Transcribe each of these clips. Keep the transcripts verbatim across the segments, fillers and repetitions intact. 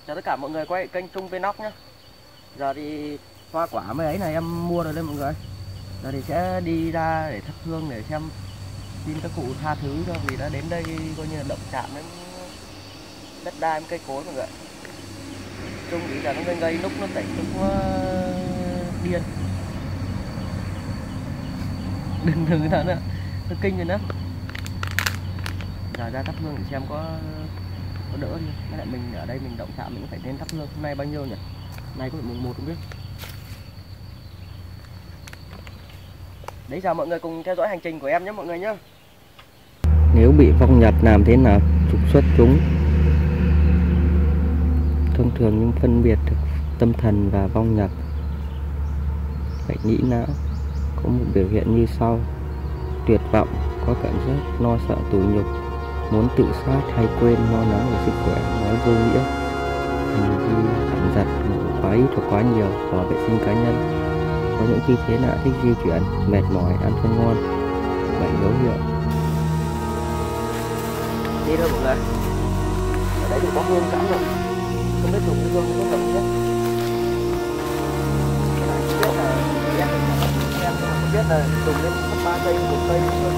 Chào tất cả mọi người quay kênh Trung Vlog nhá. Giờ thì hoa quả mấy ấy này em mua rồi đây mọi người. Giờ thì sẽ đi ra để thắp hương để xem xin các cụ tha thứ cho vì đã đến đây coi như là động chạm đến đất đai với cây cối mọi người. Trung thì giờ nó ngây ngây lúc nó tỉnh lúc nó điên. Đừng đừng nữa, nó kinh rồi đó. Giờ ra thắp hương để xem có có đỡ đi. Với lại mình ở đây mình động chạm mình cũng phải nên thắp hương. Hôm nay bao nhiêu nhỉ? Hôm nay có mùng một không biết. Đấy, chào mọi người cùng theo dõi hành trình của em nhé mọi người nhé. Nếu bị vong nhập làm thế nào trục xuất chúng? Thông thường những phân biệt được tâm thần và vong nhập, bệnh nhĩ não có một biểu hiện như sau: tuyệt vọng, có cảm giác lo sợ tủi nhục, muốn tự sát hay quên, lo lắng về sức khỏe, nói vô nghĩa, hành vi phản giật, ngủ quá ít hoặc quá nhiều, bỏ vệ sinh cá nhân, có những tư thế lạ, thích di chuyển, mệt mỏi, ăn không ngon, bệnh dấu hiệu. Đi thôi mọi người, ở đây thì có hương sẵn rồi, không biết dùng cái hương có rộng nhất. Không biết là em em không biết là dùng đến ba cây một cây thôi.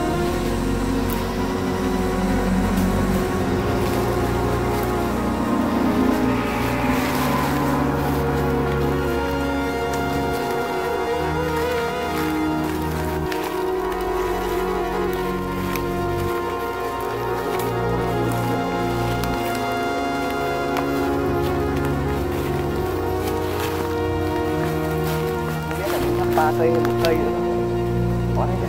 Ba cây một cây nữa có đấy.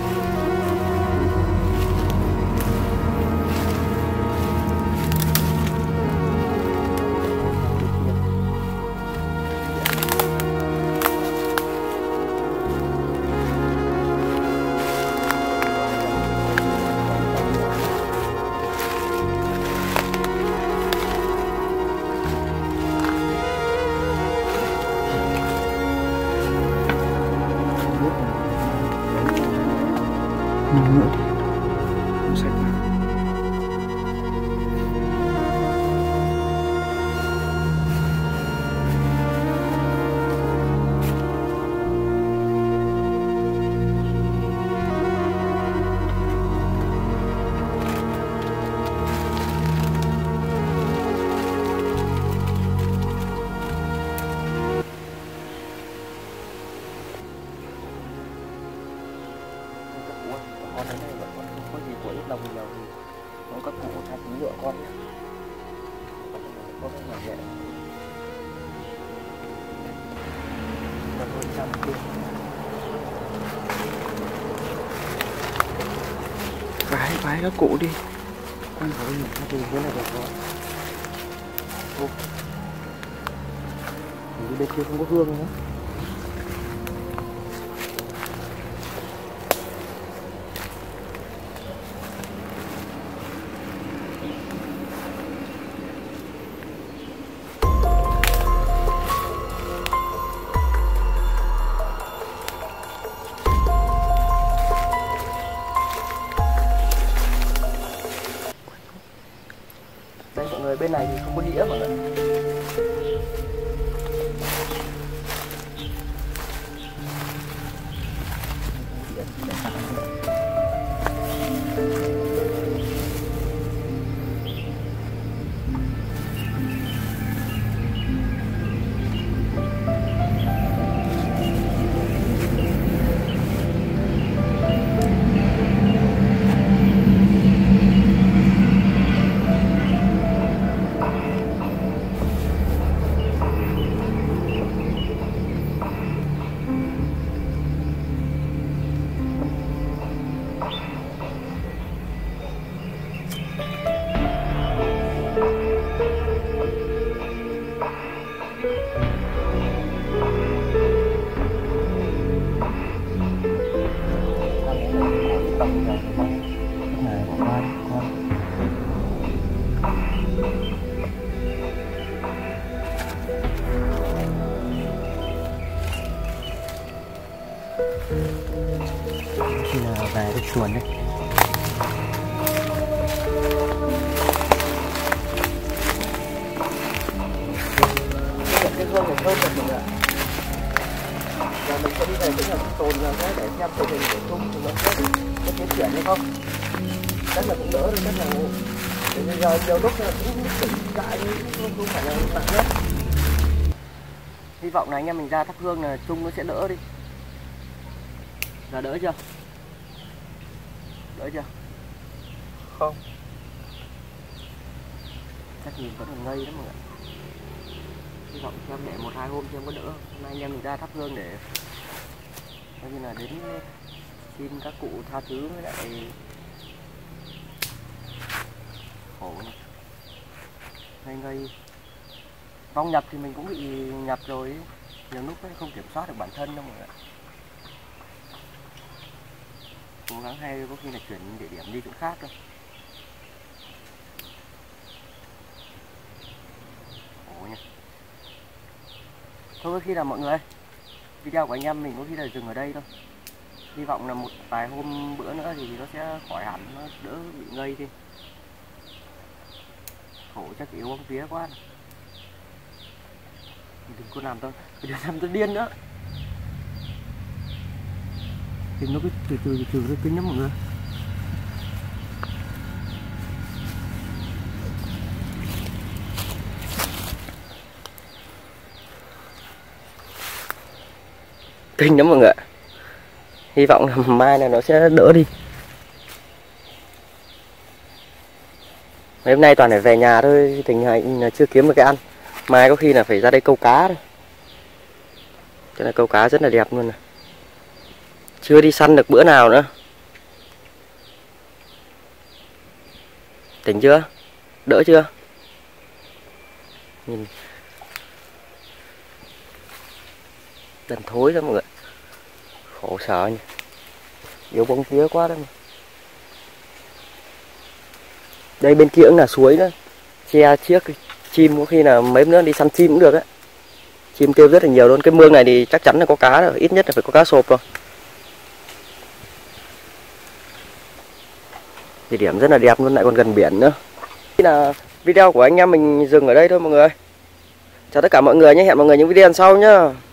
Năm nữa thì cũng sạch mà. Con này vẫn còn không có gì của ít đồng nhiều thì không các cụ tha thứ nhựa con nhé. Con nó nhỏ nhẹ. Và thôi chăm kia. Vái, vái các cụ đi. Con hỏi mình tha thứ thế này được rồi. Ô. Vì bên kia không có hương nữa. Đây mọi người, bên này thì không có đĩa mọi người. Khi nào về được chuồn đấy. hương này thơm thật mọi người ạ. Và mình sẽ đi về cái nhà sinh tồn rồi để xem tình hình của Trung thì nó có có tiến triển hay không. Chắc là cũng đỡ rồi, chắc là bây giờ nhiều lúc là cũng tỉnh lại nhưng không phải là nặng nhất. Hy vọng là anh em mình ra thắp hương là Trung nó sẽ đỡ đi. Giờ đỡ chưa? Đỡ chưa? Không. Chắc nhìn vẫn còn ngây lắm mọi người. Hy vọng xem mẹ một hai hôm xem có đỡ. Hôm nay anh em mình ra thắp hương để coi như là đến xin các cụ tha thứ với lại khổ này. Ngây ngây. Vong nhập thì mình cũng bị nhập rồi ấy. Nhiều lúc ấy không kiểm soát được bản thân đâu mọi người. Cố gắng hay có khi là chuyển địa điểm đi chỗ khác thôi. Ồ nha. Thôi có khi là mọi người, video của anh em mình có khi là dừng ở đây thôi. Hy vọng là một vài hôm bữa nữa thì nó sẽ khỏi hẳn, nó đỡ bị ngây đi. Khổ chắc yếu bóng vía quá này. Đừng có làm tôi, đừng làm tôi điên nữa. Thì nó cứ từ từ từ từ nó kinh lắm mọi người. Kinh lắm mọi người. Hy vọng là mai này nó sẽ đỡ đi. Mấy hôm nay toàn phải về nhà thôi, tình hình là chưa kiếm được cái ăn. Mai có khi là phải ra đây câu cá thôi. Cho nên câu cá rất là đẹp luôn này. Chưa đi săn được bữa nào nữa. Tỉnh chưa? Đỡ chưa? Nhìn dần thối ra mọi người. Khổ sở nhỉ. Yếu bóng vía quá đấy mà. Đây bên kia cũng là suối đó. Che chiếc chim có khi là mấy hôm nữa đi săn chim cũng được đấy. Chim kêu rất là nhiều luôn. Cái mương này thì chắc chắn là có cá rồi. Ít nhất là phải có cá sộp rồi. Địa điểm rất là đẹp luôn, lại còn gần biển nữa. Đây là video của anh em mình dừng ở đây thôi mọi người. Chào tất cả mọi người nhé. Hẹn mọi người những video sau nhé.